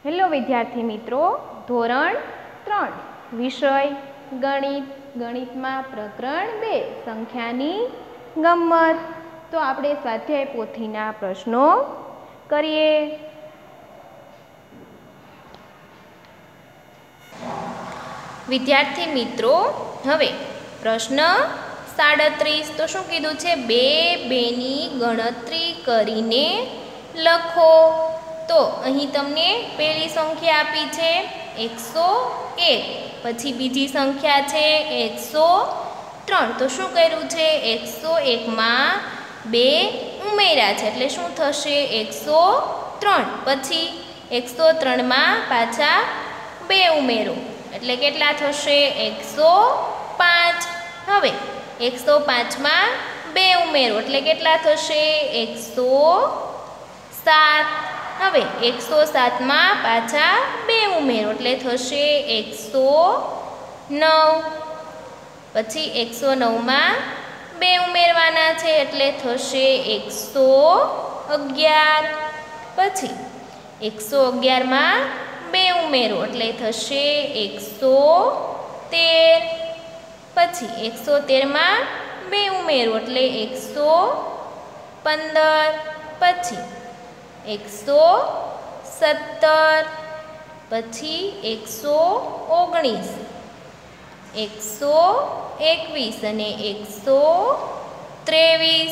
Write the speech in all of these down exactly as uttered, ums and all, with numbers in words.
Hello વિદ્યાર્થી મિત્રો, ધોરણ ત્રણ વિષય ગણિત. ગણિતમાં પ્રકરણ બે સંખ્યાની ગમ્મત. તો આપણે સ્વાધ્યાય પોથીના પ્રશ્નો કરીએ. વિદ્યાર્થી મિત્રો, હવે પ્રશ્ન સાડત્રીસ. તો શું કીધું છે? બે બેની ગણતરી કરીને લખો. તો અહીં તમને પહેલી સંખ્યા આપી છે એકસો એક, પછી બીજી સંખ્યા છે એકસો ત્રણ. તો શું કર્યું છે? એકસો એકમાં બે ઉમેર્યા છે એટલે શું થશે? એકસો ત્રણ. પછી એકસો ત્રણમાં પાછા બે ઉમેરો એટલે કેટલા થશે? એકસો પાંચ. હવે એકસો પાંચમાં બે ઉમેરો એટલે કેટલા થશે? એકસો સાત. હવે એકસો સાતમાં પાછા બે ઉમેરો એટલે થશે એકસો નવ. પછી એકસો નવમાં બે ઉમેરવાના છે એટલે થશે એકસો અગિયાર. પછી એકસો અગિયારમાં બે ઉમેરો એટલે થશે એકસો તેર. પછી એકસો તેરમાં બે ઉમેરો એટલે એકસો પંદર. પછી એકસો સત્તર. પછી એકસો ઓગણીસ, એકસો એકવીસ અને એકસો ત્રેવીસ.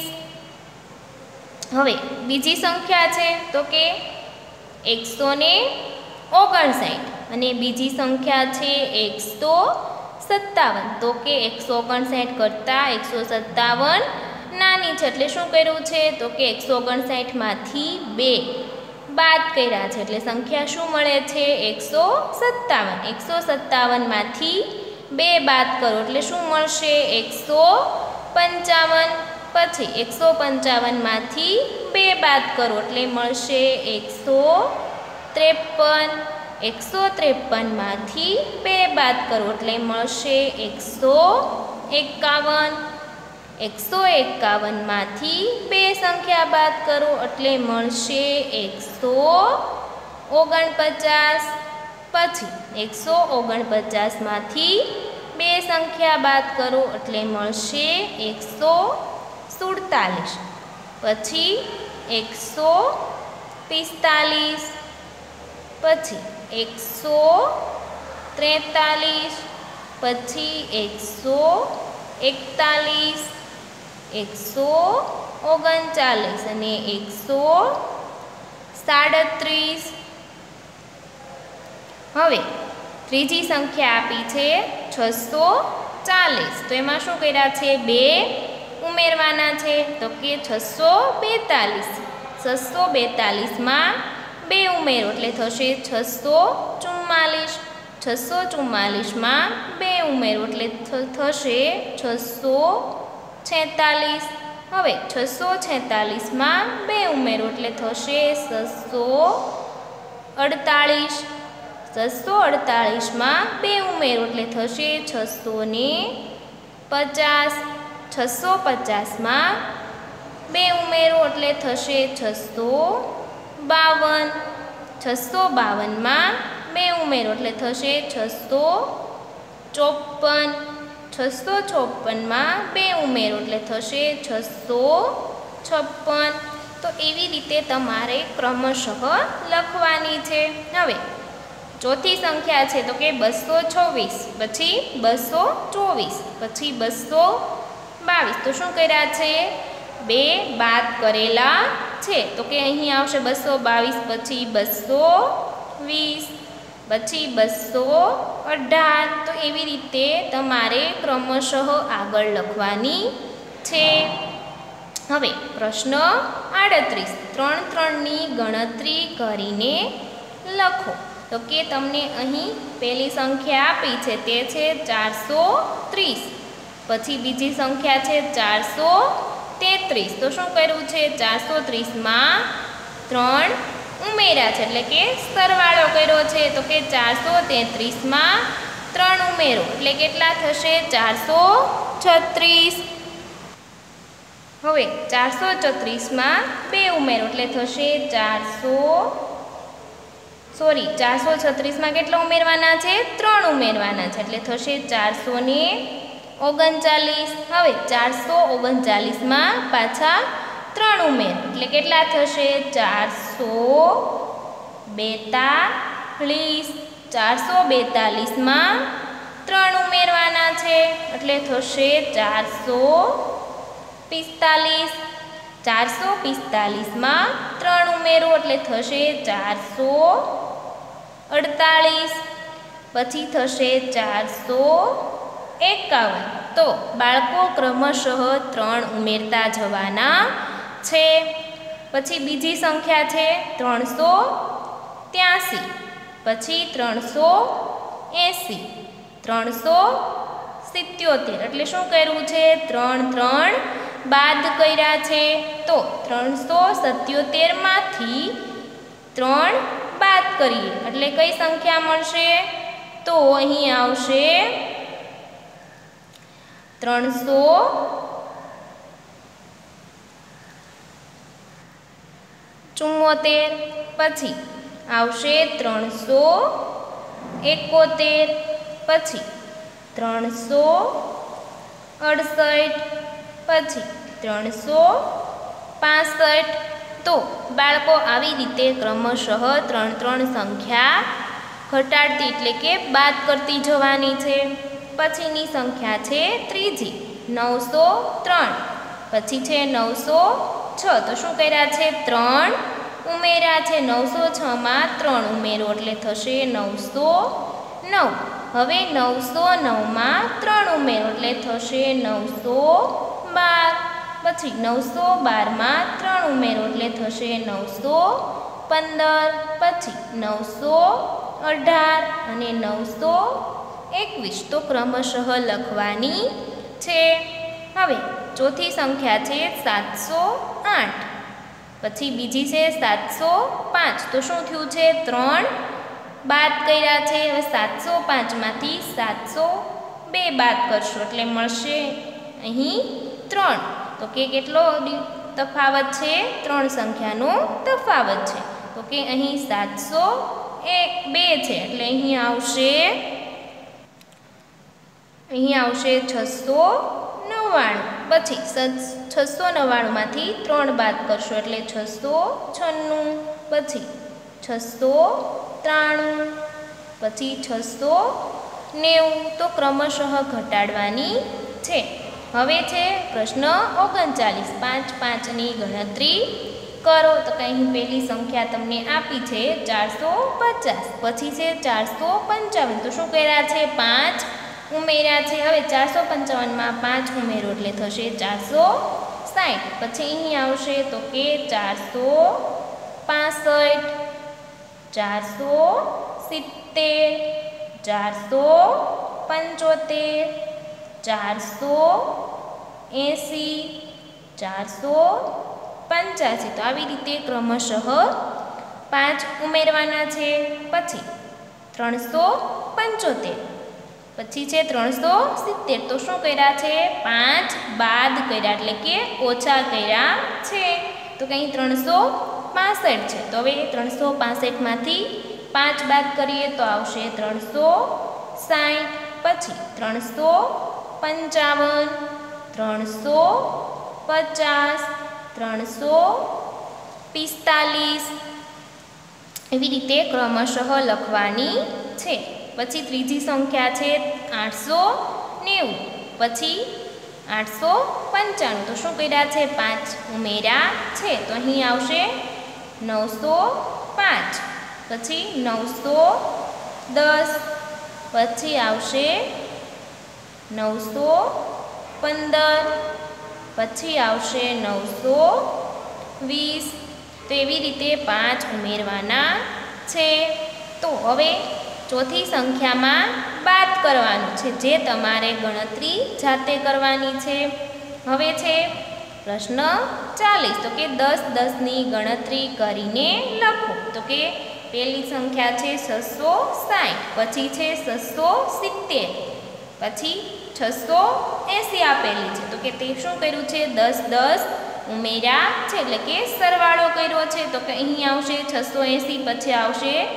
હવે બીજી સંખ્યા છે તો કે એકસો ને ઓગણસાઠ અને બીજી સંખ્યા છે એકસો સત્તાવન. તો કે એકસો ઓગણસાઠ કરતાં એકસો સત્તાવન નાની છે એટલે શું કર્યું છે? તો કે એકસો ઓગણસાઠમાંથી બે બાદ કર્યા છે એટલે સંખ્યા શું મળે છે? એકસો સત્તાવન. એકસો સત્તાવનમાંથી બે બાદ કરો એટલે શું મળશે? એકસો પંચાવન. પછી એકસો પંચાવનમાંથી બે બાદ કરો એટલે મળશે એકસો ત્રેપન. એકસો ત્રેપનમાંથી બે બાદ કરો એટલે મળશે એકસો એકાવન. એકસો એકાવનમાંથી બે સંખ્યા બાદ કરો એટલે મળશે એકસો ઓગણપચાસ. પછી એકસો ઓગણપચાસમાંથી બે સંખ્યા બાદ કરો એટલે મળશે એકસો સુડતાલીસ. પછી એકસો પિસ્તાલીસ. પછી એકસો ત્રેતાલીસ. પછી એકસો એકતાલીસ, એકસો ઓગણચાલીસ અને એકસો સાડત્રીસ. હવે ત્રીજી સંખ્યા આપી છે છસો ચાલીસ. તો એમાં શું કર્યા છે? બે ઉમેરવાના છે તો કે છસો બેતાલીસ. છસો બેતાલીસમાં બે ઉમેરો એટલે થશે છસો ચુમ્માલીસ. છસો ચુમ્માલીસમાં બે ઉમેરો એટલે થશે છસો છેતાલીસ. હવે છસો છેતાલીસમાં બે ઉમેરો એટલે થશે છસો અડતાલીસ. છસો અડતાલીસમાં બે ઉમેરો એટલે થશે છસો ને પચાસ. છસો પચાસમાં બે ઉમેરો એટલે થશે છસો બાવન. છસો બાવનમાં બે ઉમેરો એટલે થશે છસો ચોપન. છસો ચોપનમાં બે ઉમેરો એટલે થશે છસો છપ્પન. તો એવી રીતે તમારે ક્રમશઃ લખવાની છે. હવે ચોથી સંખ્યા છે તો કે બસો છવ્વીસ. પછી બસો ચોવીસ. પછી બસો બાવીસ. તો શું કર્યા છે? બે બાદ કરેલા છે તો કે અહીં આવશે બસો બાવીસ. પછી બસો વીસ. પછી બસો અઢાર. તો એવી રીતે તમારે ક્રમશઃ આગળ લખવાની છે. હવે પ્રશ્ન આડત્રીસ. ત્રણ ત્રણની ગણતરી કરીને લખો. તો કે તમને અહીં પહેલી સંખ્યા આપી છે તે છે ચારસો ત્રીસ. પછી બીજી સંખ્યા છે ચારસો તેત્રીસ. તો શું કર્યું છે? ચારસો ત્રીસમાં ત્રણ ઉમેર્યા છે એટલે કે સરવાળો કર્યો છે. તો કે ચારસો તેત્રીસમાં ત્રણ ઉમેરો એટલે કેટલા થશે? ચારસો છત્રીસ. હવે ચારસો છત્રીસમાં બે ઉમેરો એટલે થશે ચારસો સોરી ચારસો છત્રીસમાં કેટલા ઉમેરવાના છે? ત્રણ ઉમેરવાના છે એટલે થશે ચારસો ને ઓગણચાલીસ. હવે ચારસો ઓગણચાલીસમાં પાછા ત્રણ ઉમેર એટલે કેટલા થશે? ચારસો બેતાલીસ. ચારસો બેતાલીસમાં ત્રણ ઉમેરવાના છે એટલે થશે ચારસો પિસ્તાલીસ. ચારસો પિસ્તાલીસમાં ત્રણ ઉમેરો એટલે થશે ચારસો અડતાલીસ. પછી થશે ચારસો એકાવન. તો બાળકો ક્રમશઃ ત્રણ ઉમેરતા જવાના છે. પછી બીજી સંખ્યા છે ત્રણસો ત્યાસી. પછી ત્રણસો એંસી. ત્રણસો સિત્યોતેર એટલે શું કર્યું છે? ત્રણ ત્રણ બાદ કર્યા છે. તો ત્રણસો સત્યોતેરમાંથી ત્રણ બાદ કરીએ એટલે કઈ સંખ્યા મળશે? તો અહીં આવશે ત્રણસો ચુમ્મોતેર. પછી આવશે ત્રણસો એકોતેર. પછી ત્રણસો અડસઠ. પછી ત્રણસો પાસઠ. તો બાળકો આવી રીતે ક્રમશઃ ત્રણ ત્રણ સંખ્યા ઘટાડતી એટલે કે બાદ કરતી જવાની છે. પછીની સંખ્યા છે ત્રીજી નવસો ત્રણ. પછી છે નવસો છ. તો શું કર્યા છે? ત્રણ ઉમેર્યા છે. નવસો છમાં ત્રણ ઉમેરો એટલે થશે નવસો નવ. હવે નવસો નવમાં ત્રણ ઉમેરો એટલે થશે નવસો બાર. પછી નવસો બારમાં ત્રણ ઉમેરો એટલે થશે નવસો પંદર. પછી નવસો અઢાર અને નવસો એકવીસ. તો ક્રમશઃ લખવાની છે. હવે ચોથી સંખ્યા છે સાતસો આઠ. પછી બીજી છે સાતસો પાંચ. તો શું થયું છે? ત્રણ બાદ કર્યા છે. હવે સાતસો પાંચમાંથી સાતસો બે બાદ કરશો એટલે મળશે અહીં ત્રણ. તો કે કેટલો તફાવત છે? ત્રણ સંખ્યાનો તફાવત છે. તો કે અહીં સાતસો એક બે છે એટલે અહીં આવશે અહીં આવશે છસો નવ્વાણું. પછી છસો નવ્વાણુંમાંથી ત્રણ બાદ કરશો એટલે છસો છન્નું. પછી છસો ત્રાણું. પછી છસો નેવું. તો ક્રમશઃ ઘટાડવાની છે. હવે છે પ્રશ્ન ઓગણચાલીસ. પાંચ પાંચની ગણતરી કરો. તો કે અહીં પહેલી સંખ્યા તમને આપી છે ચારસો પચાસ. પછી છે ચારસો પંચાવન. તો શું કર્યા છે? પાંચ ઉમેર્યા છે. હવે ચારસો પંચાવનમાં પાંચ ઉમેરો એટલે થશે ચારસો સાઠ. પછી અહીં આવશે તો કે ચારસો પાસઠ. ચારસો સિત્તેર. ચારસો પંચોતેર. ચારસો એંસી. ચારસો પંચ્યાસી. તો આવી રીતે ક્રમશઃ પાંચ ઉમેરવાના છે. પછી ત્રણસો પંચોતેર. પછી છે ત્રણસો સિત્તેર. તો શું કર્યા છે? પાંચ બાદ કર્યા એટલે કે ઓછા કર્યા છે. તો કંઈ ત્રણસો પાસઠ છે. તો હવે ત્રણસો પાસઠમાંથી પાંચ બાદ કરીએ તો આવશે ત્રણસો સાઠ. પછી ત્રણસો પંચાવન. ત્રણસો પચાસ. ત્રણસો પિસ્તાલીસ. એવી રીતે ક્રમશઃ લખવાની છે. પછી ત્રીજી સંખ્યા છે આઠસો નેવું. પછી આઠસો પંચાણું. તો શું કર્યા છે? પાંચ ઉમેર્યા છે. તો અહીં આવશે નવસો પાંચ. પછી નવસો દસ. પછી આવશે નવસો પંદર. પછી આવશે નવસો વીસ. તો એવી રીતે પાંચ ઉમેરવાના છે. તો હવે ચોથી સંખ્યામાં બાદ કરવાનું છે, જે તમારે ગણતરી જાતે કરવાની છે. હવે છે પ્રશ્ન ચાલીસ. તો કે દસ દસની ગણતરી કરીને લખો. તો કે પહેલી સંખ્યા છે છસો સાઠ. પછી છે છસો સિત્તેર. પછી છસો એંસી આપેલી છે. તો કે તે શું કર્યું છે? દસ દસ ઉમેર્યા છે એટલે કે સરવાળો કર્યો છે. તો કે અહીં આવશે છસો એંસી. પછી આવશે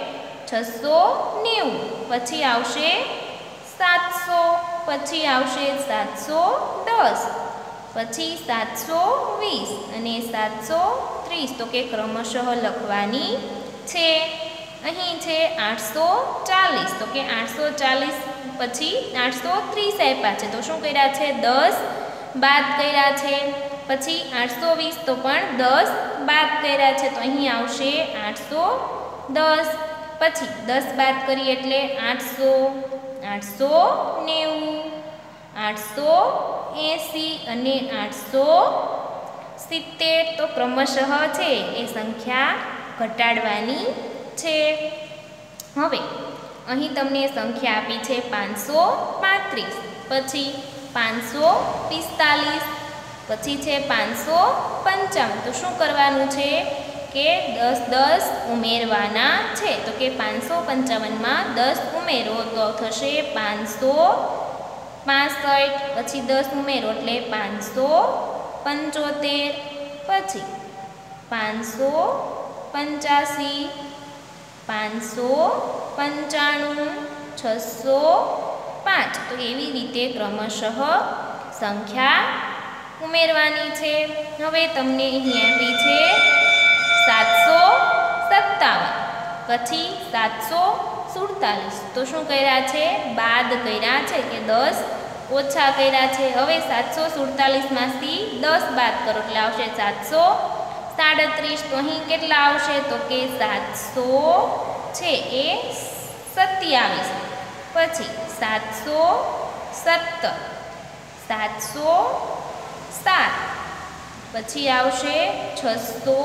છસો નેવું, પછી આવશે સાતસો, પછી આવશે સાતસો દસ, પછી સાતસો વીસ અને સાતસો ત્રીસ, તો કે ક્રમશઃ લખવાની છે. અહીં છે આઠસો ચાલીસ, તો કે આઠસો ચાલીસ પછી આઠસો ત્રીસ આપ્યા છે, તો શું કર્યા છે? દસ બાદ કર્યા છે. પછી આઠસો વીસ, તો પણ દસ બાદ કર્યા છે, તો અહીં આવશે આઠસો દસ. પછી દસ બાદ કરીએ એટલે આઠસો, આઠસો નેવું, આઠસો એંસી અને આઠસો સિત્તેર, તો ક્રમશઃ છે એ સંખ્યા ઘટાડવાની છે. હવે અહીં તમને સંખ્યા આપી છે પાંચસો પાંત્રીસ, પછી પાંચસો પિસ્તાલીસ, પછી છે પાંચસો પંચાવન, તો શું કરવાનું છે કે દસ દસ ઉમેરવાના છે. તો કે પાંચસો પંચાવનમાં દસ ઉમેરો તો થશે પાંચસો પાસઠ, પછી દસ ઉમેરો એટલે પાંચસો પંચોતેર, પછી પાંચસો પંચ્યાસી, પાંચસો પંચાણું, છસો પાંચ, તો એવી રીતે ક્રમશઃ સંખ્યા ઉમેરવાની છે. હવે તમને અહીં આપી છે સાતસો સત્તાવન, પછી સાતસો સુડતાલીસ, તો શું કર્યા છે? બાદ કર્યા છે કે દસ ઓછા કર્યા છે. હવે સાતસો સુડતાલીસમાંથી દસ બાદ કરો એટલે આવશે સાતસો સાડત્રીસ, તો અહીં કેટલા આવશે? તો કે સાતસો છે એ સત્યાવીસ, પછી સાતસો સત્તર, સાતસો સાત, પછી આવશે છસો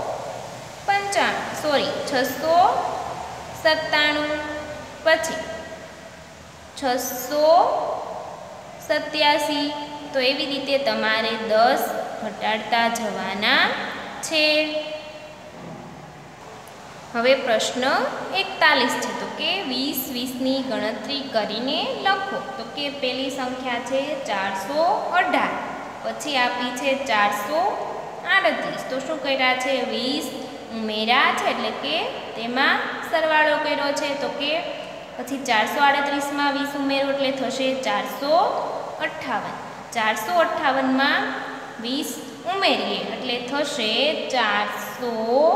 પંચાણું સોરી છસો સત્તાણું, પછી છસો સત્યાસી, તો એવી રીતે તમારે દસ ઘટાડતા જવાના છે. હવે પ્રશ્ન એકતાલીસ છે, તો કે વીસ વીસની ગણતરી કરીને લખો. તો કે પહેલી સંખ્યા છે ચારસો અઢાર, પછી આપી છે ચારસો આડત્રીસ, તો શું કર્યા છે? વીસ ઉમેર્યા છે એટલે કે તેમાં સરવાળો કર્યો છે. તો કે પછી ચારસો આડત્રીસમાં વીસ ઉમેરો એટલે થશે ચારસો અઠ્ઠાવન, ચારસો અઠ્ઠાવનમાં વીસ ઉમેરીએ એટલે થશે ચારસો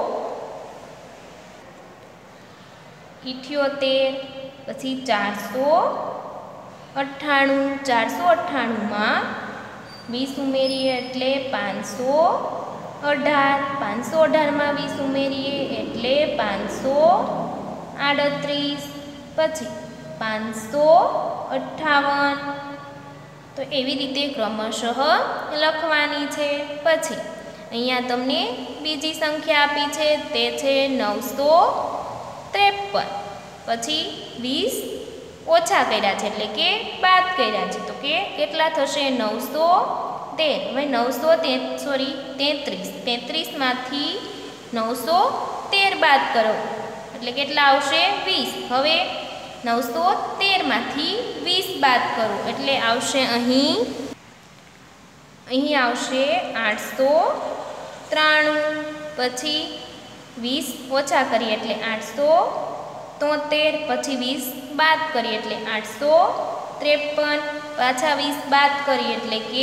ઇઠ્યોતેર, પછી ચારસો અઠ્ઠાણું, ચારસો અઠ્ઠાણુંમાં વીસ ઉમેરીએ એટલે પાંચસો અઢાર, પાંચસો અઢારમાં વીસ ઉમેરીએ એટલે પાંચસો આડત્રીસ, પછી પાંચસો અઠ્ઠાવન, તો એવી રીતે ક્રમશઃ લખવાની છે. પછી અહીંયા તમને બીજી સંખ્યા આપી છે તે છે નવસો ત્રેપન, પછી વીસ ઓછા કર્યા છે એટલે કે બાદ કર્યા છે, તો કે કેટલા થશે? નવસો તેર. હવે નવસો તે સોરી તેત્રીસ, તેત્રીસમાંથી નવસો તેર બાદ કરો એટલે કેટલા આવશે? વીસ. હવે નવસો તેરમાંથી વીસ બાદ કરો એટલે આવશે અહીં અહીં આવશે આઠસો ત્રાણું, પછી વીસ ઓછા કરીએ એટલે આઠસો તોતેર, પછી વીસ બાદ કરીએ એટલે આઠસો ત્રેપન, પાછા વીસ બાદ કરીએ એટલે કે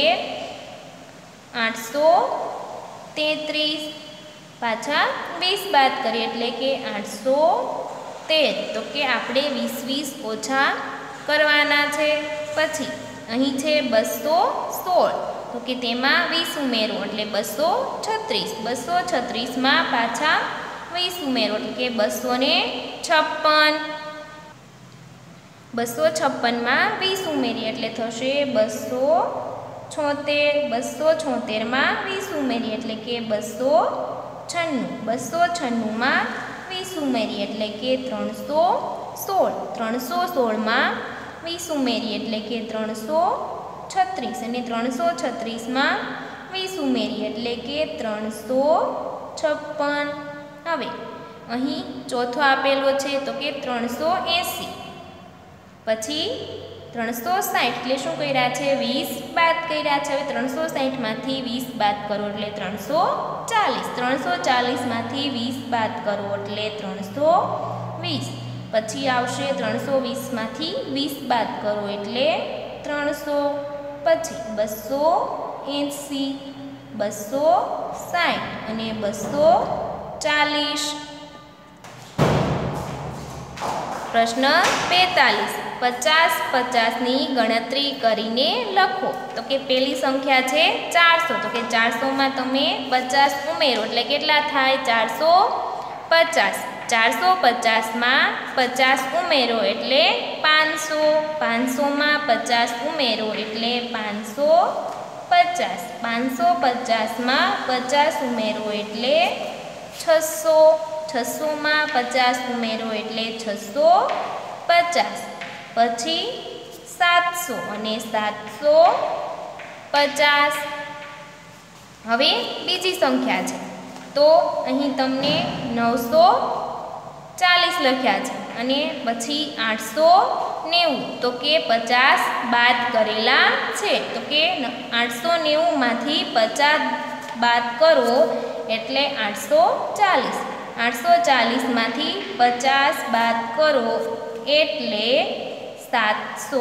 આઠસો તેત્રીસ, પાછા વીસ બાદ કરીએ એટલે કે આઠસો તેર, તો કે આપણે વીસ વીસ ઓછા કરવાના છે. પછી અહીં છે બસો સોળ, તો કે તેમાં વીસ ઉમેરો એટલે બસો છત્રીસ, બસો છત્રીસમાં પાછા વીસ ઉમેરો એટલે કે બસો ને છપ્પન, બસો છપ્પનમાં વીસ ઉમેરીએ એટલે થશે બસો છોતેર, બસો છોતેરમાં વીસ ઉમેરીએ એટલે કે બસો છન્નું, બસો છન્નુંમાં વીસ ઉમેરીએ એટલે કે ત્રણસો સોળ, ત્રણસો સોળમાં વીસ ઉમેરીએ એટલે કે ત્રણસો છત્રીસ અને ત્રણસો છત્રીસમાં વીસ ઉમેરીએ એટલે કે ત્રણસો છપ્પન. હવે અહીં ચોથો આપેલો છે તો કે ત્રણસો એંસી, પછી ત્રણસો સાઠ એટલે શું કર્યા છે? વીસ બાદ કર્યા છે. હવે ત્રણસો સાઠમાંથી વીસ બાદ કરો એટલે ત્રણસો ચાલીસ, ત્રણસો ચાલીસમાંથી વીસ બાદ કરો એટલે ત્રણસો વીસ. પછી આવશે ત્રણસો વીસમાંથી વીસ બાદ કરો એટલે ત્રણસો, પછી બસો એંસી, બસો સાઠ અને બસો ચાલીસ. પ્રશ્ન બેતાલીસ. પચાસ પચાસની ગણતરી કરીને લખો. તો કે પહેલી સંખ્યા છે ચારસો. તો કે ચારસોમાં તમે પચાસ ઉમેરો એટલે કેટલા થાય? ચારસો પચાસ. ચારસો પચાસમાં પચાસ ઉમેરો એટલે પાંચસો. પાંચસોમાં પચાસ ઉમેરો એટલે પાંચસો પચાસ. પાંચસો પચાસમાં પચાસ ઉમેરો એટલે છસો. છસોમાં પચાસ ઉમેરો એટલે છસો પચાસ. પછી સાતસો અને સાતસો પચાસ. હવે બીજી સંખ્યા છે તો અહીં તમને નવસો ચાલીસ લખ્યા છે અને પછી આઠસો નેવું. તો કે પચાસ બાદ કરેલા છે. તો કે આઠસો નેવુંમાંથી પચાસ બાદ કરો એટલે આઠસો ચાલીસ. આઠસો ચાલીસમાંથી પચાસ બાદ કરો એટલે સાતસો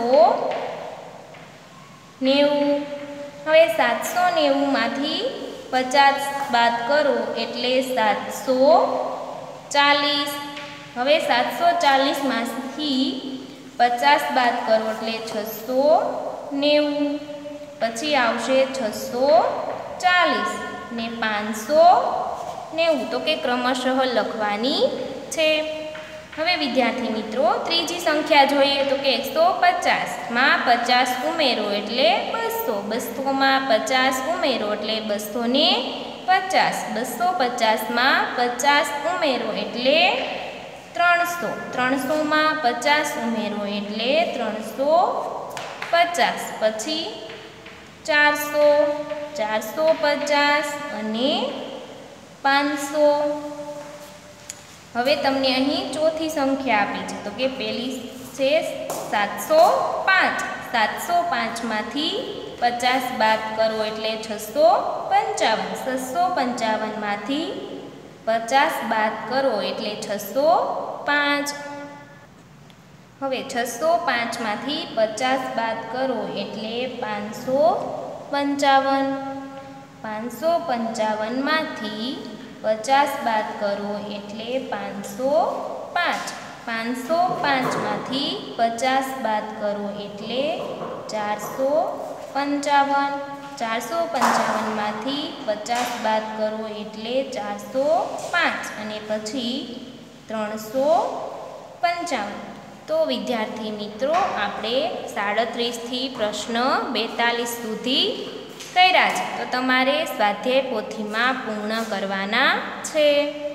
નેવું. હવે સાતસો નેવુંમાંથી પચાસ બાદ કરો એટલે સાતસો ચાલીસ. હવે સાતસો ચાલીસમાંથી પચાસ બાદ કરો એટલે છસો નેવું. પછી આવશે છસો ચાલીસ ને પાંચસો નેવું. તો કે ક્રમશઃ લખવાની છે. હવે વિદ્યાર્થી મિત્રો ત્રીજી સંખ્યા જોઈએ તો કે એકસો પચાસમાં પચાસ ઉમેરો એટલે બસો. બસોમાં પચાસ ઉમેરો એટલે બસો ને પચાસ. બસો પચાસમાં પચાસ ઉમેરો એટલે ત્રણસો. ત્રણસોમાં પચાસ ઉમેરો એટલે ત્રણસો પચાસ. પછી ચારસો, ચારસો પચાસ અને પાંચસો. હવે તમને અહીં ચોથી સંખ્યા આપી છે તો કે પહેલી છે સાતસો પાંચ. સાતસો પાંચમાંથી પચાસ બાદ કરો એટલે છસો પંચાવન. છસો પંચાવનમાંથી પચાસ બાદ કરો એટલે છસો પાંચ. હવે છસો પાંચમાંથી પચાસ બાદ કરો એટલે પાંચસો પંચાવન. પાંચસો પંચાવનમાંથી પચાસ બાદ કરો એટલે પાંચસો પાંચ. પાંચસો પાંચમાંથી પચાસ બાદ કરો એટલે ચારસો પંચાવન. ચારસો પંચાવનમાંથી પચાસ બાદ કરો એટલે ચારસો પાંચ અને પછી ત્રણસો પંચાવન. તો વિદ્યાર્થી મિત્રો આપણે સાડત્રીસથી પ્રશ્ન બેતાલીસ સુધી કર્યા છે. તો તમારે સ્વાધ્યાય પોથીમાં પૂર્ણ કરવાના છે.